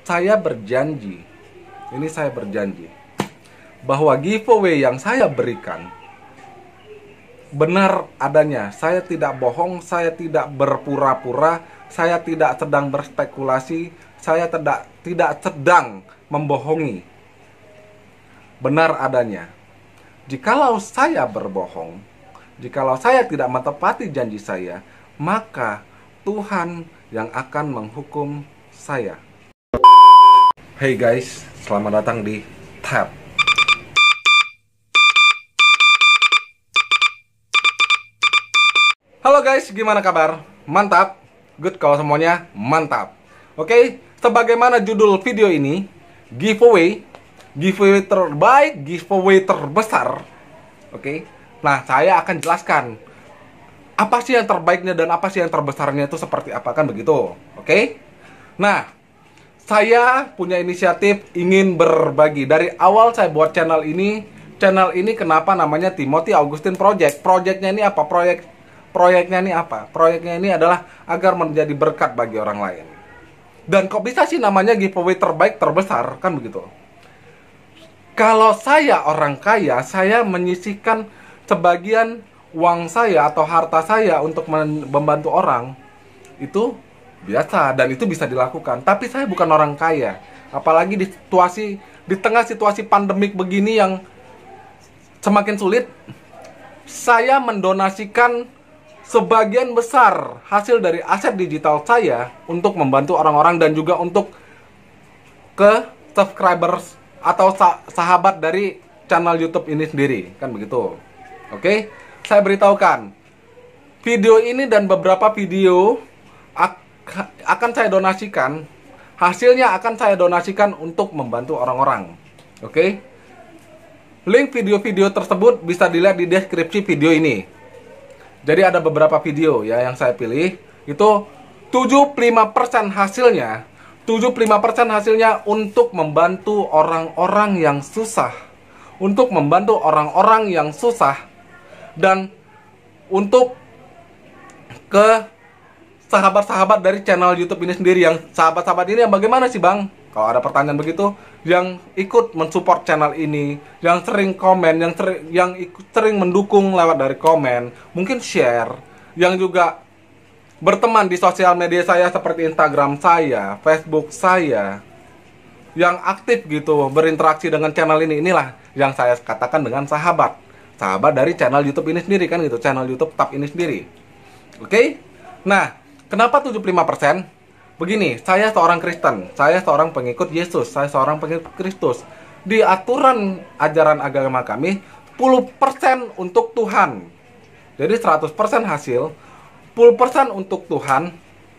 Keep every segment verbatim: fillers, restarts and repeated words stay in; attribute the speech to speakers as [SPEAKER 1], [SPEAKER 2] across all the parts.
[SPEAKER 1] saya berjanji, ini saya berjanji, bahwa giveaway yang saya berikan benar adanya. Saya tidak bohong, saya tidak berpura-pura, saya tidak sedang berspekulasi, saya tidak tidak sedang membohongi. Benar adanya. Jikalau saya berbohong, jikalau saya tidak menepati janji saya, maka Tuhan yang akan menghukum saya. Hey guys, selamat datang di Tab. Halo guys, gimana kabar? Mantap? Good kalau semuanya mantap. Oke, sebagaimana judul video ini, giveaway, giveaway terbaik, giveaway terbesar. Oke, nah saya akan jelaskan apa sih yang terbaiknya dan apa sih yang terbesarnya itu seperti apa, kan begitu. Oke, nah saya punya inisiatif ingin berbagi. Dari awal saya buat channel ini, channel ini kenapa namanya Timothy Augustine Project? Projectnya ini apa? Proyek Proyeknya ini apa? Proyeknya ini adalah agar menjadi berkat bagi orang lain. Dan kok bisa sih namanya giveaway terbaik terbesar? Kan begitu. Kalau saya orang kaya, saya menyisihkan sebagian uang saya atau harta saya untuk membantu orang. Itu biasa dan itu bisa dilakukan. Tapi saya bukan orang kaya. Apalagi di situasi di tengah situasi pandemik begini yang semakin sulit, saya mendonasikan sebagian besar hasil dari aset digital saya untuk membantu orang-orang dan juga untuk ke subscribers atau sah sahabat dari channel YouTube ini sendiri, kan begitu. Oke, saya beritahukan video ini dan beberapa video ak akan saya donasikan, hasilnya akan saya donasikan untuk membantu orang-orang. Oke, link video-video tersebut bisa dilihat di deskripsi video ini. Jadi ada beberapa video ya yang saya pilih, itu tujuh puluh lima persen hasilnya, tujuh puluh lima persen hasilnya untuk membantu orang-orang yang susah, untuk membantu orang-orang yang susah dan untuk ke sahabat-sahabat dari channel YouTube ini sendiri. Yang sahabat-sahabat ini yang bagaimana sih Bang? Kalau ada pertanyaan begitu, yang ikut mensupport channel ini, yang sering komen, yang sering, yang ikut, sering mendukung lewat dari komen, mungkin share, yang juga berteman di sosial media saya seperti Instagram saya, Facebook saya, yang aktif gitu, berinteraksi dengan channel ini, inilah yang saya katakan dengan sahabat. Sahabat dari channel YouTube ini sendiri, kan gitu, channel YouTube Tab ini sendiri. Oke? Nah, kenapa tujuh puluh lima persen? Begini, saya seorang Kristen, saya seorang pengikut Yesus, saya seorang pengikut Kristus. Di aturan ajaran agama kami, sepuluh persen untuk Tuhan. Jadi seratus persen hasil, sepuluh persen untuk Tuhan,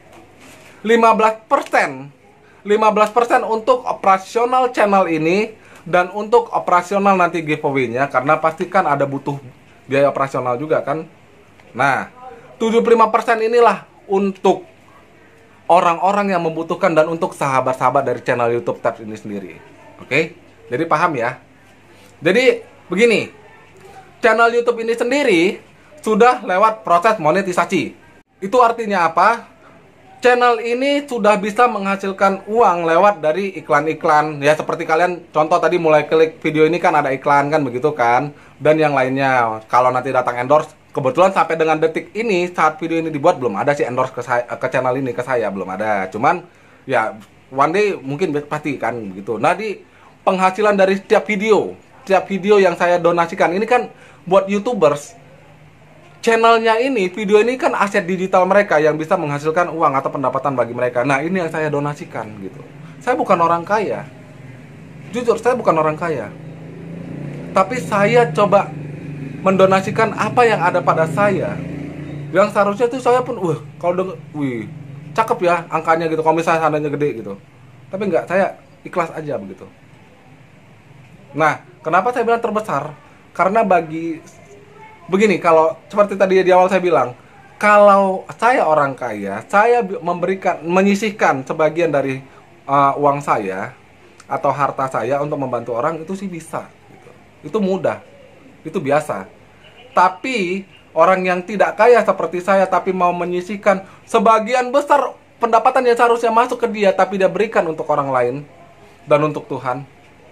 [SPEAKER 1] lima belas persen. lima belas persen untuk operasional channel ini, dan untuk operasional nanti giveaway-nya, karena pastikan ada butuh biaya operasional juga kan. Nah, tujuh puluh lima persen inilah untuk orang-orang yang membutuhkan dan untuk sahabat-sahabat dari channel YouTube Tab ini sendiri. Oke? Jadi paham ya? Jadi begini, channel YouTube ini sendiri sudah lewat proses monetisasi. Itu artinya apa? Channel ini sudah bisa menghasilkan uang lewat dari iklan-iklan. Ya seperti kalian contoh tadi mulai klik video ini kan ada iklan kan begitu kan? Dan yang lainnya. Kalau nanti datang endorse, kebetulan sampai dengan detik ini saat video ini dibuat belum ada sih endorse ke saya, ke channel ini ke saya belum ada. Cuman ya one day mungkin pasti kan begitu. Nah, di penghasilan dari setiap video, setiap video yang saya donasikan ini kan buat YouTubers. Channelnya ini, video ini kan aset digital mereka yang bisa menghasilkan uang atau pendapatan bagi mereka. Nah, ini yang saya donasikan gitu. Saya bukan orang kaya. Jujur, saya bukan orang kaya. Tapi saya coba mendonasikan apa yang ada pada saya. Yang seharusnya tuh saya pun, wah, kalau denger, wih, cakep ya angkanya gitu, kalau misalnya seandainya gede gitu. Tapi enggak, saya ikhlas aja begitu. Nah, kenapa saya bilang terbesar? Karena bagi begini, kalau seperti tadi di awal saya bilang, kalau saya orang kaya, saya memberikan, menyisihkan sebagian dari uh, uang saya atau harta saya untuk membantu orang, itu sih bisa gitu. Itu mudah, itu biasa. Tapi orang yang tidak kaya seperti saya tapi mau menyisihkan sebagian besar pendapatan yang seharusnya masuk ke dia tapi dia berikan untuk orang lain dan untuk Tuhan,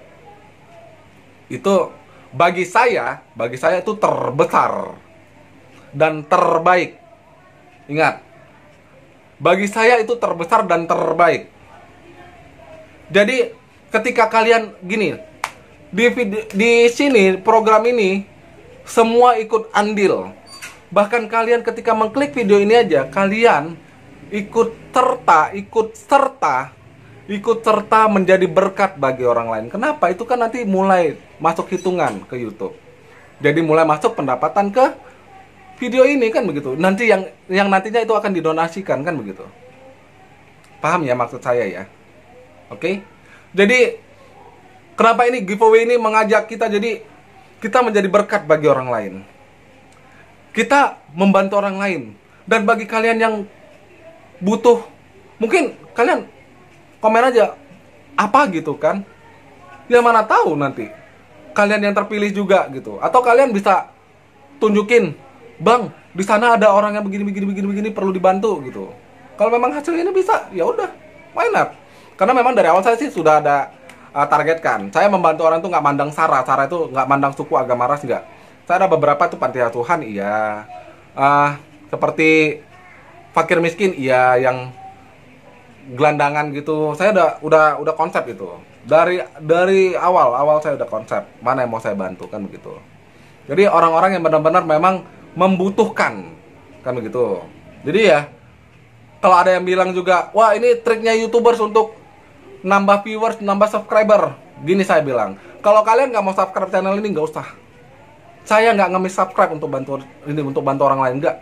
[SPEAKER 1] itu bagi saya, bagi saya itu terbesar dan terbaik. Ingat, bagi saya itu terbesar dan terbaik. Jadi ketika kalian gini, di video, di sini program ini semua ikut andil. Bahkan kalian ketika mengklik video ini aja, kalian ikut serta, ikut serta, ikut serta menjadi berkat bagi orang lain. Kenapa? Itu kan nanti mulai masuk hitungan ke YouTube. Jadi mulai masuk pendapatan ke video ini kan begitu. Nanti yang yang nantinya itu akan didonasikan kan begitu. Paham ya maksud saya ya? Oke. Jadi kenapa ini giveaway ini mengajak kita jadi kita menjadi berkat bagi orang lain. Kita membantu orang lain. Dan bagi kalian yang butuh, mungkin kalian komen aja apa gitu kan. Ya mana tahu nanti kalian yang terpilih juga gitu. Atau kalian bisa tunjukin, "Bang, di sana ada orang yang begini begini begini begini perlu dibantu" gitu. Kalau memang hasilnya ini bisa, ya udah, why not? Karena memang dari awal saya sih sudah ada uh, targetkan. Saya membantu orang tuh nggak mandang sara, sara itu nggak mandang suku, agama, ras, nggak. Saya ada beberapa tuh panti asuhan, iya. Uh, seperti fakir miskin, iya, yang gelandangan gitu. Saya udah udah udah konsep itu. Dari dari awal awal saya udah konsep mana yang mau saya bantu kan begitu. Jadi orang-orang yang benar-benar memang membutuhkan kan begitu. Jadi ya kalau ada yang bilang juga, wah ini triknya YouTubers untuk nambah viewers, nambah subscriber. Gini saya bilang, kalau kalian nggak mau subscribe channel ini nggak usah. Saya nggak ngemis subscribe untuk bantu ini untuk bantu orang lain, nggak.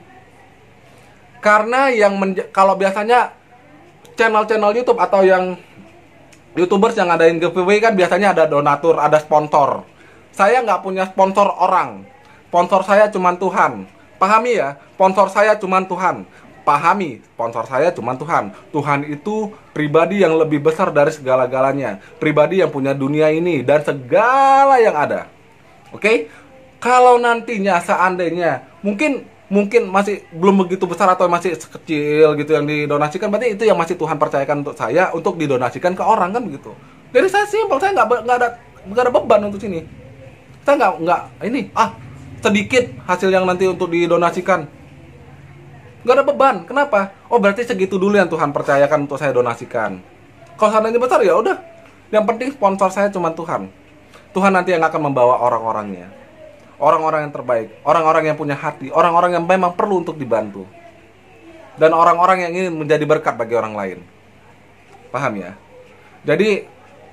[SPEAKER 1] Karena yang kalau biasanya channel-channel YouTube atau yang YouTubers yang ngadain giveaway kan biasanya ada donatur, ada sponsor. Saya nggak punya sponsor orang. Sponsor saya cuma Tuhan. Pahami ya, sponsor saya cuma Tuhan. Pahami, sponsor saya cuma Tuhan. Tuhan itu pribadi yang lebih besar dari segala-galanya. Pribadi yang punya dunia ini dan segala yang ada. Oke? Kalau nantinya seandainya mungkin mungkin masih belum begitu besar atau masih sekecil gitu yang didonasikan, berarti itu yang masih Tuhan percayakan untuk saya untuk didonasikan ke orang kan begitu. Jadi saya simpel, saya nggak nggak ada nggak ada beban untuk sini. Saya nggak nggak ini ah sedikit hasil yang nanti untuk didonasikan. Nggak ada beban. Kenapa? Oh berarti segitu dulu yang Tuhan percayakan untuk saya donasikan. Kalau seandainya besar ya udah. Yang penting sponsor saya cuma Tuhan. Tuhan nanti yang akan membawa orang-orangnya. Orang-orang yang terbaik, orang-orang yang punya hati, orang-orang yang memang perlu untuk dibantu. Dan orang-orang yang ingin menjadi berkat bagi orang lain. Paham ya? Jadi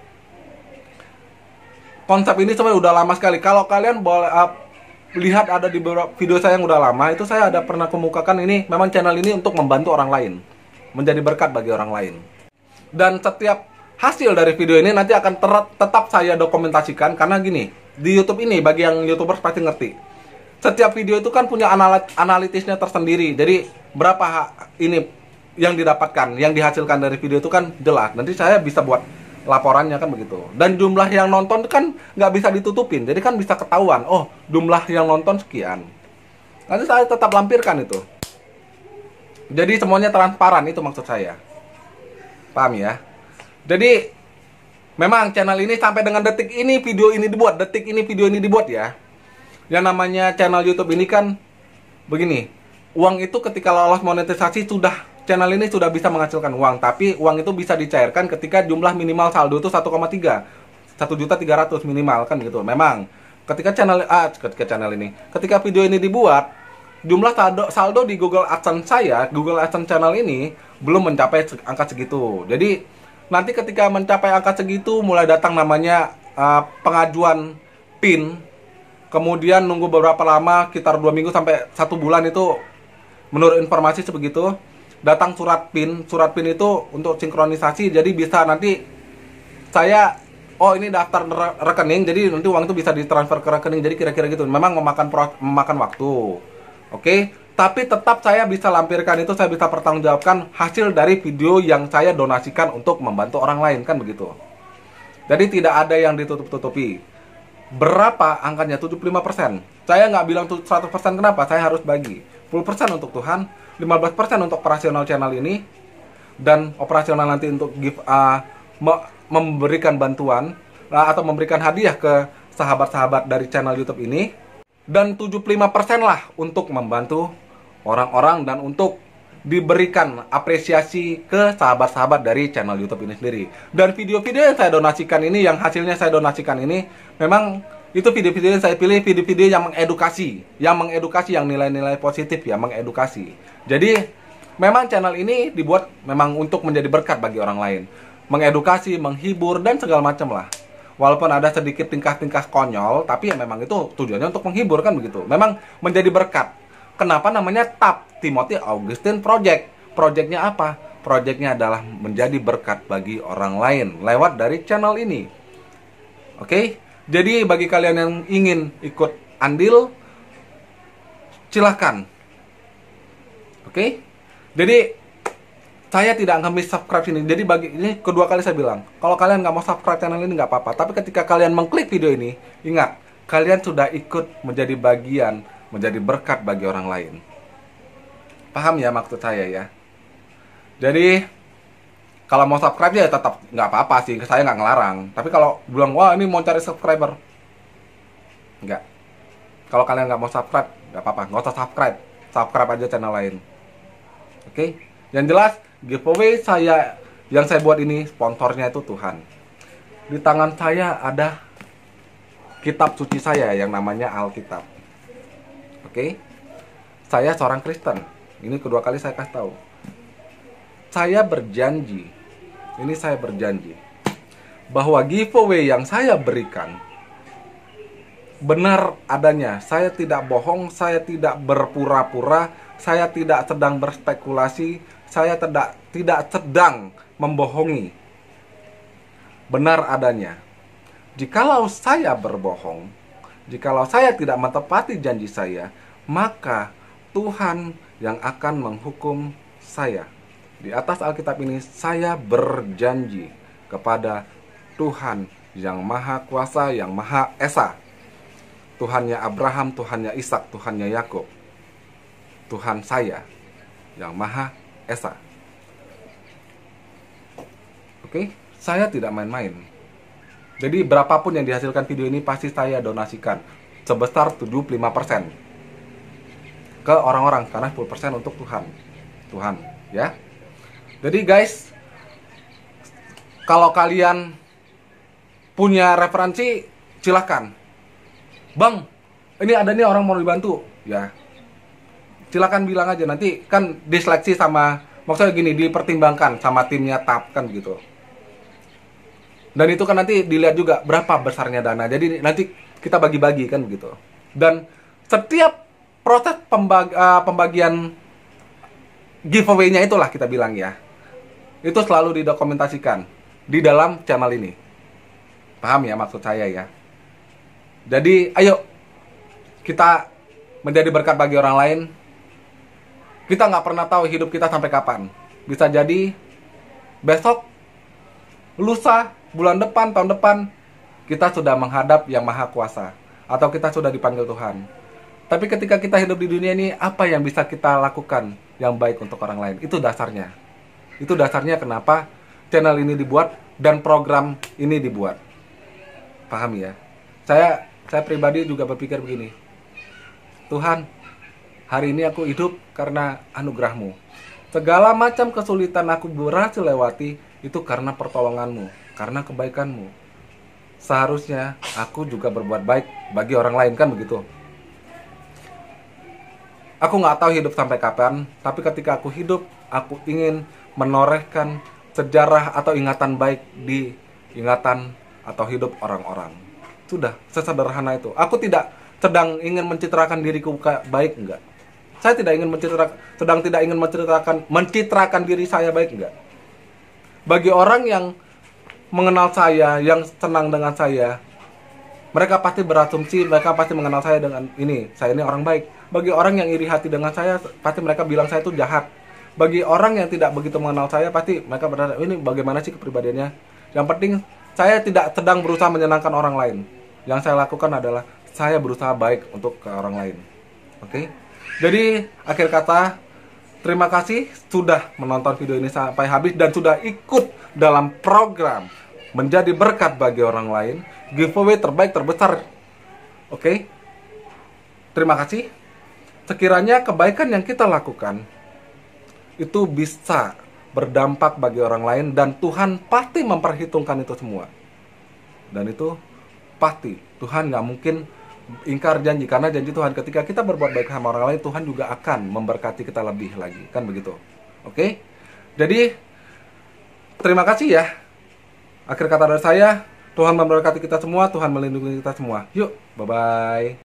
[SPEAKER 1] konsep ini sebenarnya udah lama sekali. Kalau kalian boleh uh, lihat ada di beberapa video saya yang udah lama, itu saya ada pernah kemukakan ini, memang channel ini untuk membantu orang lain, menjadi berkat bagi orang lain. Dan setiap hasil dari video ini nanti akan tetap saya dokumentasikan, karena gini, di YouTube ini bagi yang YouTubers pasti ngerti. Setiap video itu kan punya analitisnya tersendiri. Jadi berapa ini yang didapatkan, yang dihasilkan dari video itu kan jelas. Nanti saya bisa buat laporannya kan begitu. Dan jumlah yang nonton kan nggak bisa ditutupin. Jadi kan bisa ketahuan, oh jumlah yang nonton sekian. Nanti saya tetap lampirkan itu. Jadi semuanya transparan, itu maksud saya. Paham ya? Jadi memang channel ini sampai dengan detik ini video ini dibuat, detik ini video ini dibuat ya. Yang namanya channel YouTube ini kan begini, uang itu ketika lolos monetisasi sudah, channel ini sudah bisa menghasilkan uang. Tapi uang itu bisa dicairkan ketika jumlah minimal saldo itu satu koma tiga, satu juta tiga ratus minimal kan gitu. Memang ketika channel ah, ketika channel ini, ketika video ini dibuat, jumlah saldo, saldo di Google AdSense saya, Google AdSense channel ini belum mencapai angka segitu. Jadi nanti ketika mencapai angka segitu mulai datang namanya uh, pengajuan P I N. Kemudian nunggu beberapa lama, sekitar dua minggu sampai satu bulan itu menurut informasi sebegitu, datang surat P I N. Surat P I N itu untuk sinkronisasi, jadi bisa nanti saya, oh ini daftar re rekening, jadi nanti uang itu bisa ditransfer ke rekening, jadi kira-kira gitu. Memang memakan, memakan waktu. Oke? Tapi tetap saya bisa lampirkan itu, saya bisa pertanggungjawabkan hasil dari video yang saya donasikan untuk membantu orang lain, kan begitu. Jadi tidak ada yang ditutup-tutupi. Berapa angkanya? tujuh puluh lima persen. Saya nggak bilang seratus persen, kenapa? Saya harus bagi sepuluh persen untuk Tuhan, lima belas persen untuk operasional channel ini, dan operasional nanti untuk give uh, me- memberikan bantuan uh, atau memberikan hadiah ke sahabat-sahabat dari channel YouTube ini, dan tujuh puluh lima persen lah untuk membantu orang-orang dan untuk diberikan apresiasi ke sahabat-sahabat dari channel YouTube ini sendiri. Dan video-video yang saya donasikan ini, yang hasilnya saya donasikan ini, memang itu video-video yang saya pilih, video-video yang mengedukasi, yang mengedukasi, yang nilai-nilai positif, ya, mengedukasi. Jadi memang channel ini dibuat memang untuk menjadi berkat bagi orang lain, mengedukasi, menghibur, dan segala macam lah. Walaupun ada sedikit tingkah-tingkah konyol, tapi ya memang itu tujuannya untuk menghibur, kan begitu. Memang menjadi berkat. Kenapa namanya T A P, Timothy Augustine Project? Projectnya apa? Projectnya adalah menjadi berkat bagi orang lain lewat dari channel ini. Oke? Jadi bagi kalian yang ingin ikut andil, silahkan. Oke? Jadi saya tidak ngemis subscribe ini. Jadi bagi ini kedua kali saya bilang, kalau kalian nggak mau subscribe channel ini nggak apa-apa. Tapi ketika kalian mengklik video ini, ingat, kalian sudah ikut menjadi bagian, menjadi berkat bagi orang lain. Paham ya maksud saya ya? Jadi kalau mau subscribe ya tetap nggak apa-apa sih, saya nggak ngelarang. Tapi kalau bilang, wah ini mau cari subscriber, nggak. Kalau kalian nggak mau subscribe, nggak apa-apa, nggak usah subscribe. Subscribe aja channel lain. Oke? Yang jelas, giveaway saya yang saya buat ini, sponsornya itu Tuhan. Di tangan saya ada kitab suci saya yang namanya Alkitab. Oke? Saya seorang Kristen. Ini kedua kali saya kasih tahu. Saya berjanji, ini saya berjanji, bahwa giveaway yang saya berikan benar adanya. Saya tidak bohong, saya tidak berpura-pura, saya tidak sedang berspekulasi, saya tidak tidak sedang membohongi. Benar adanya. Jikalau saya berbohong, jikalau saya tidak menepati janji saya, maka Tuhan yang akan menghukum saya. Di atas Alkitab ini saya berjanji kepada Tuhan yang Maha Kuasa, yang Maha Esa. Tuhannya Abraham, Tuhannya Ishak, Tuhannya Yakub. Tuhan saya yang Maha Esa. Oke, saya tidak main-main. Jadi berapapun yang dihasilkan video ini pasti saya donasikan sebesar tujuh puluh lima persen ke orang-orang, karena sepuluh persen untuk Tuhan. Tuhan, ya. Jadi guys, kalau kalian punya referensi, silahkan. Bang, ini ada nih orang mau dibantu, ya. Silahkan bilang aja, nanti kan diseleksi sama, maksudnya gini, dipertimbangkan sama timnya T A P kan gitu. Dan itu kan nanti dilihat juga berapa besarnya dana. Jadi nanti kita bagi-bagi kan gitu. Dan setiap proses pembag uh, pembagian giveaway-nya itulah kita bilang ya, itu selalu didokumentasikan di dalam channel ini. Paham ya maksud saya ya? Jadi ayo kita menjadi berkat bagi orang lain. Kita nggak pernah tahu hidup kita sampai kapan. Bisa jadi besok, lusa, bulan depan, tahun depan kita sudah menghadap yang Maha Kuasa, atau kita sudah dipanggil Tuhan. Tapi ketika kita hidup di dunia ini, apa yang bisa kita lakukan yang baik untuk orang lain? Itu dasarnya. Itu dasarnya kenapa channel ini dibuat dan program ini dibuat. Paham ya? Saya saya pribadi juga berpikir begini. Tuhan, hari ini aku hidup karena anugerah-Mu. Segala macam kesulitan aku berhasil lewati itu karena pertolongan-Mu, karena kebaikan-Mu. Seharusnya aku juga berbuat baik bagi orang lain, kan begitu? Aku nggak tahu hidup sampai kapan, tapi ketika aku hidup, aku ingin menorehkan sejarah atau ingatan baik di ingatan atau hidup orang-orang. Sudah, sesederhana itu. Aku tidak sedang ingin mencitrakan diriku baik, enggak. Saya tidak ingin mencitrakan, sedang tidak ingin mencitrakan, mencitrakan diri saya baik, enggak. Bagi orang yang mengenal saya, yang senang dengan saya, mereka pasti berasumsi, mereka pasti mengenal saya dengan ini, saya ini orang baik. Bagi orang yang iri hati dengan saya, pasti mereka bilang saya itu jahat. Bagi orang yang tidak begitu mengenal saya, pasti mereka bertanya, ini bagaimana sih kepribadiannya. Yang penting, saya tidak sedang berusaha menyenangkan orang lain. Yang saya lakukan adalah, saya berusaha baik untuk ke orang lain. Oke? Okay? Jadi, akhir kata, Terima kasih sudah menonton video ini sampai habis dan sudah ikut dalam program menjadi berkat bagi orang lain, giveaway terbaik terbesar. Oke, terima kasih. Sekiranya kebaikan yang kita lakukan itu bisa berdampak bagi orang lain, dan Tuhan pasti memperhitungkan itu semua. Dan itu pasti Tuhan nggak mungkin ingkar janji, karena janji Tuhan ketika kita berbuat baik sama orang lain, Tuhan juga akan memberkati kita lebih lagi, kan begitu. Oke, jadi terima kasih ya. Akhir kata dari saya, Tuhan memberkati kita semua, Tuhan melindungi kita semua. Yuk, bye-bye.